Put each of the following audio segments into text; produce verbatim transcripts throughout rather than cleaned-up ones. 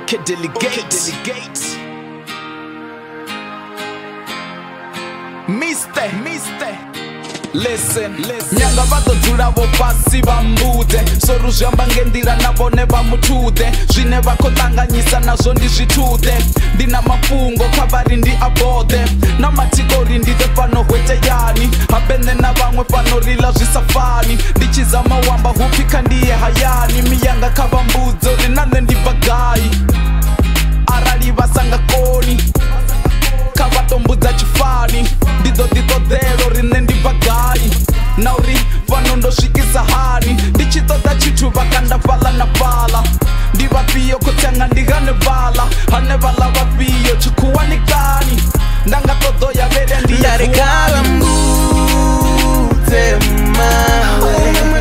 Okay, delegate. Delegate. Mister, Mister. Listen, listen. Nyanga vadodzula vo pasi vambude soruzhamba ngendira navone vamutude zvine vakotanganyisa nazvo ndizvitude ndina mafungo kavari ndi abode namatikori ndide pano hweteyani habene na vamwe panorila zvisafani ndichizama wamba hupika ndiye hayani miyanga kavambudzo rinane ndibva gai arali vasangakoni kavatombudza chifani ndidzo ditodzero rine ndibva gai nauri pano ndosvikisa hani ndichitoda chitu vakandavala na vala ndivapiyo kutyanga ndihane vala hane vala vapiyo chikuwanikani ndanga todo yavere ndiyarekala mbudze mawe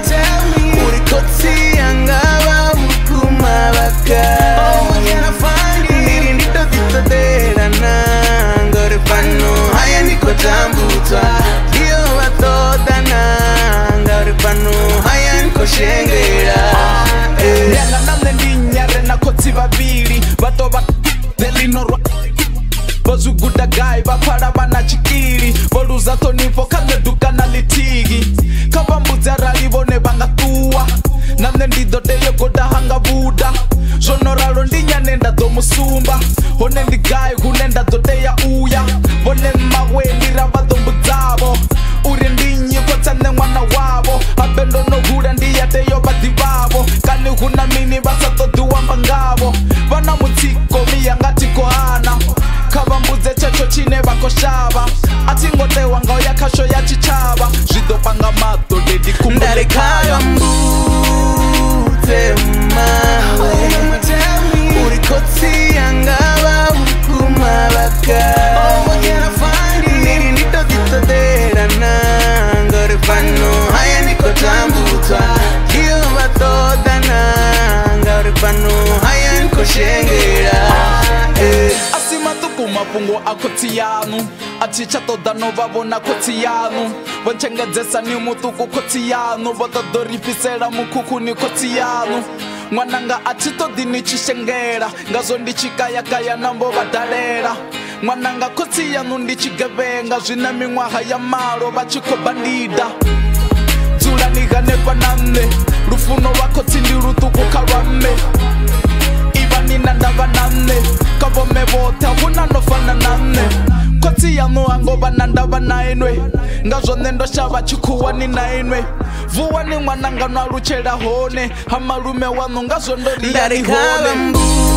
urikotsi yangava mukuma vakaya ndiri nditozitodera nangori pano haya ndikotambudzwa iyo vatoda nangori pano haya ndikoshengera nyanga nane ndinyare nakotsi vaviri vatova delinorwa vozviguda gai vapfara vana chikiri voluza tonifo kaneduka na litigi kavambudza rali vone vangatuwa nane ndidodeyogoda hanga vuda zvonoralo ndinyane ndadomusumba hone ndigai hune ndadodeya uya vone mawenira vadombudzavo uri ndinyikotsane mwana wavo abendonohura ndiyateyo vadivavo kani huna mini vasatodiwamba ngavo vana mutsiko miyangatikohana kavambudze checho chine vakoshava atingotewa ngao yakasho ya chichava zvidopanga mato dedikumdarekayo mbudze mawe urikotsi yangava mukuma vakaya ndiri nditozitodera nangori pano haya ndikotambudzwa iyo vatoda nangori pano haya ndikoshengera mafungo akotsi yanu atichatoda novavona kotsi yanu vonchengedzesa ni mutuku kotsi yanu votodorifisela mukuku ni kotsi yanu mwananga atitodi nichishengera ngazo ndichikayakaya nambo vadalela mwananga kotsi yanu ndichigevenga zvina minwaha ya malo vachikobandida dzula niganepa nane lufuno vakotsi ndi lutuku kalwame ivanina ndava nane kavome vote hakuna nofana nane kotsi yanu hangova na ndava nainwe ngazvone ndoshava chikuwani nainwe vuwani mwananga nwaluchela hone hamalume wanu ngazvo ndoriyani hone